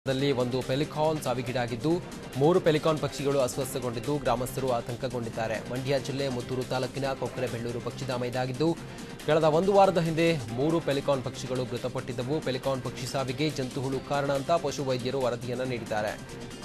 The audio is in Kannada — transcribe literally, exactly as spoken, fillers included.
ದಲ್ಲಿ ಒಂದು ಪೆಲಿಕಾನ್ ಸಾವಿಗೀಡಾಗಿದ್ದು ಮೂರು ಪೆಲಿಕಾನ್ ಪಕ್ಷಿಗಳು ಅಸ್ವಸ್ಥಗೊಂಡಿದ್ದು ಗ್ರಾಮಸ್ಥರು ಆತಂಕಗೊಂಡಿದ್ದಾರೆ. ಮಂಡ್ಯ ಜಿಲ್ಲೆ ಮುತ್ತೂರು ತಾಲೂಕಿನ ಕೊಕ್ಕರೆಬೆಳ್ಳೂರು ಪಕ್ಷಿಧಾಮ ಇದಾಗಿದ್ದು ಕಳೆದ ಒಂದು ವಾರದ ಹಿಂದೆ ಮೂರು ಪೆಲಿಕಾನ್ ಪಕ್ಷಿಗಳು ಮೃತಪಟ್ಟಿದ್ದವು. ಪೆಲಿಕಾನ್ ಪಕ್ಷಿ ಸಾವಿಗೆ ಜಂತುಹುಳು ಕಾರಣ ಅಂತ ಪಶುವೈದ್ಯರು ವರದಿಯನ್ನು ನೀಡಿದ್ದಾರೆ.